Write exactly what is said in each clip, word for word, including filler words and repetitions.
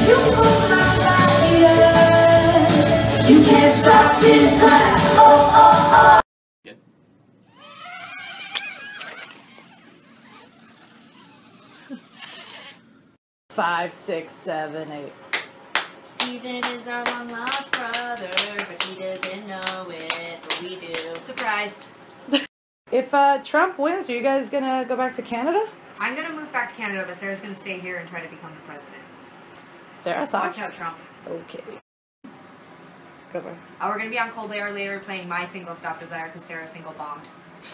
You can't stop this time. Oh, oh, oh. Five, six, seven, eight. Steven is our long lost brother, but he doesn't know it, but we do. Surprise! If uh, Trump wins, are you guys gonna go back to Canada? I'm gonna move back to Canada, but Sarah's gonna stay here and try to become the president. Sarah, thoughts? Watch out, Trump. Okay. Go for it. Oh, we're gonna be on Colbert later playing My Single Stop Desire because Sarah single bombed.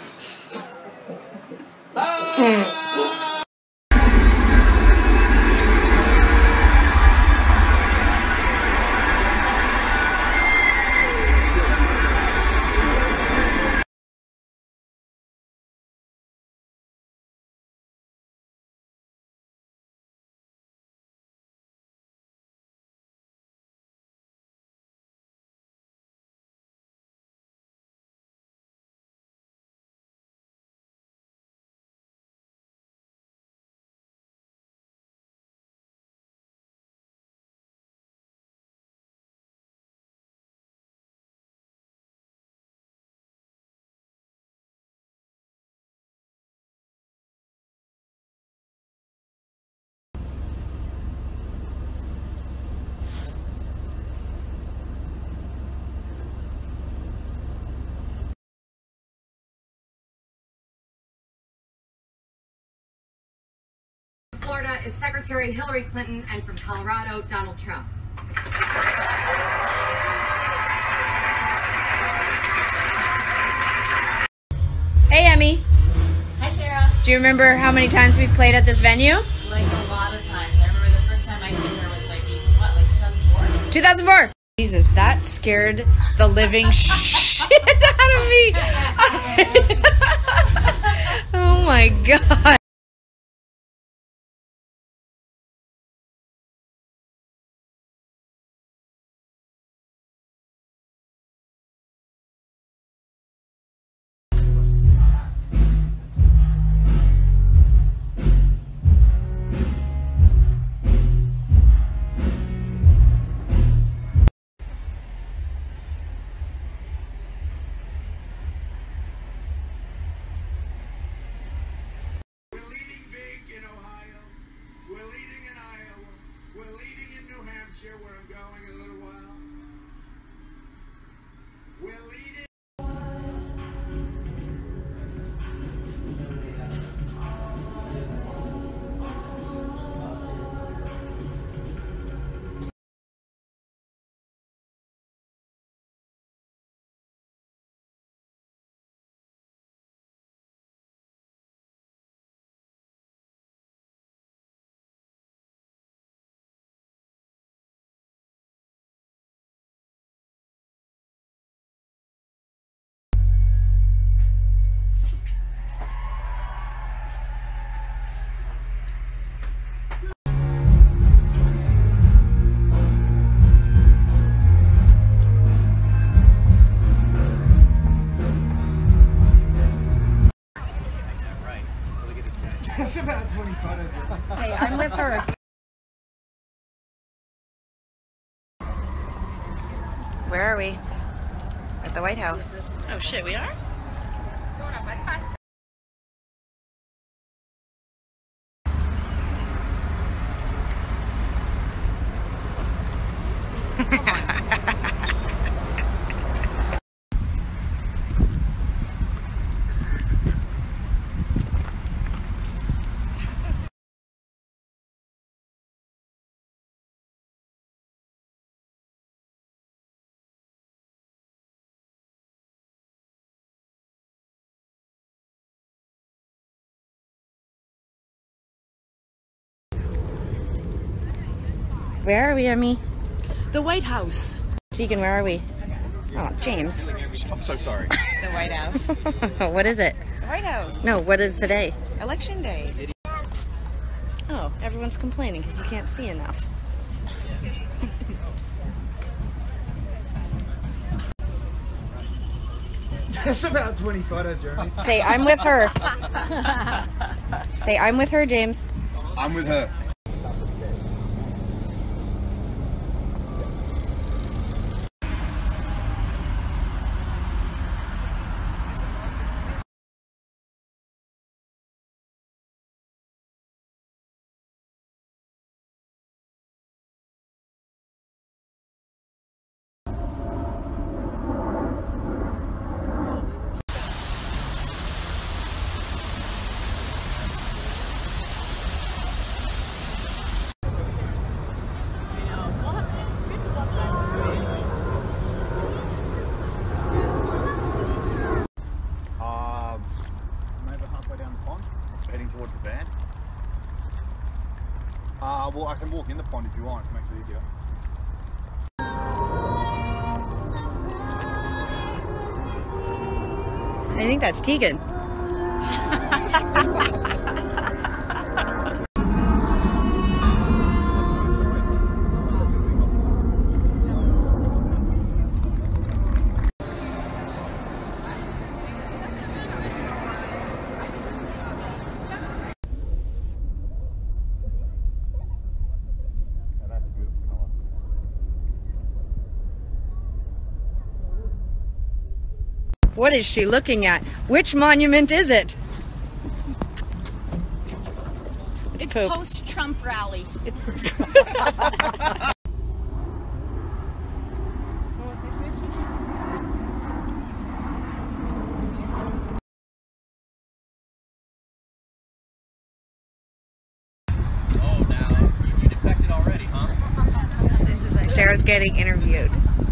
Florida is Secretary Hillary Clinton, and from Colorado, Donald Trump. Hey, Emmy. Hi, Sarah. Do you remember how many times we've played at this venue? Like a lot of times. I remember the first time I came here was like, what, like two thousand four? two thousand four. Jesus, that scared the living shit out of me. Oh my God. Where I'm going in a little while. We're leading. That's about twenty photos. Hey, I'm with her. Where are we? At the White House. Oh shit, we are? Where are we, Emmy? The White House. Tegan, where are we? Oh, James. I'm so sorry. The White House. What is it? The White House. No, what is today? Election Day. Oh, everyone's complaining because you can't see enough. That's about twenty photos, Jeremy. Say, I'm with her. Say, I'm with her, James. I'm with her. Uh, well, I can walk in the pond if you want, to make it easier. I think that's Tegan. What is she looking at? Which monument is it? It's, It's poop. post-Trump rally. Oh, now you defected already, huh? This is Sarah's getting interviewed.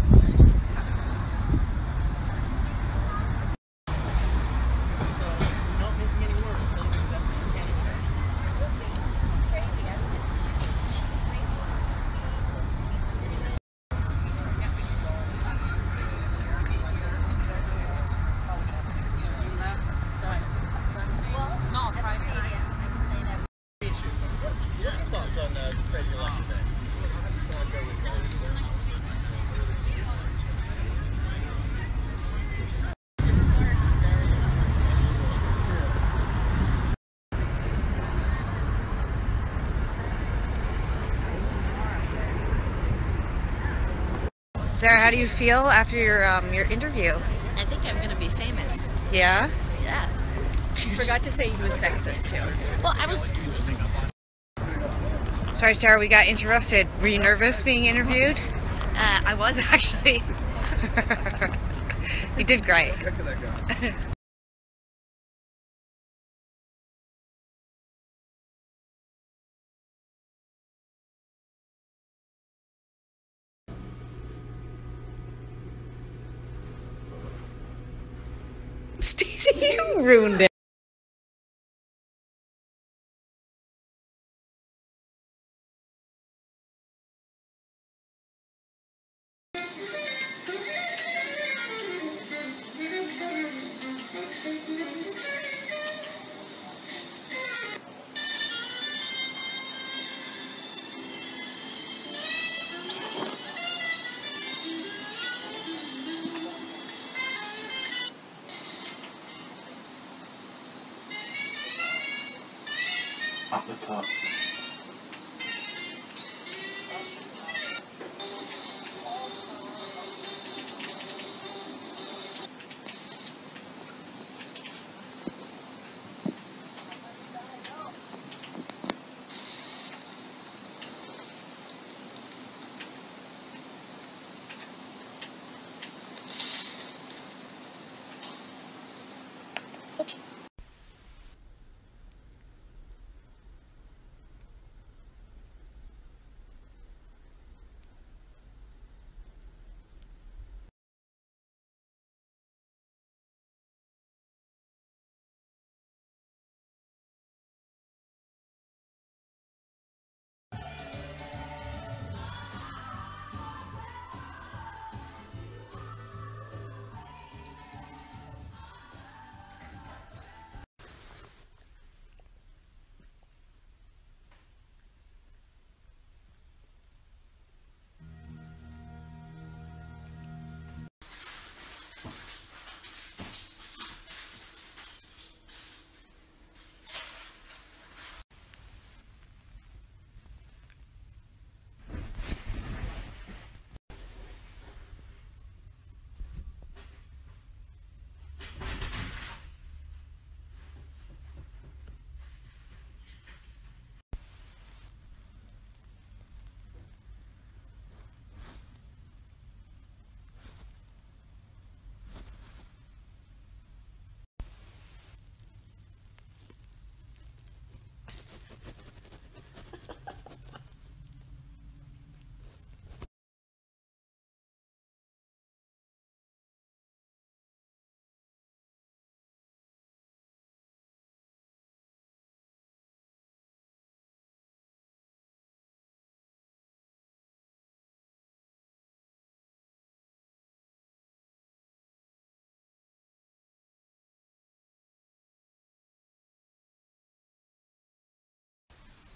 Sarah, how do you feel after your um, your interview? I think I'm gonna be famous. Yeah? Yeah. You forgot to say he was sexist too. Well, I was. Sorry, Sarah, we got interrupted. Were you nervous being interviewed? Uh, I was actually. You did great. Stacey, you ruined it. Up the top.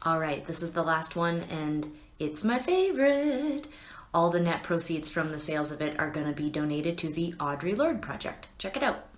All right, this is the last one, and it's my favorite. All the net proceeds from the sales of it are going to be donated to the Audre Lorde Project. Check it out.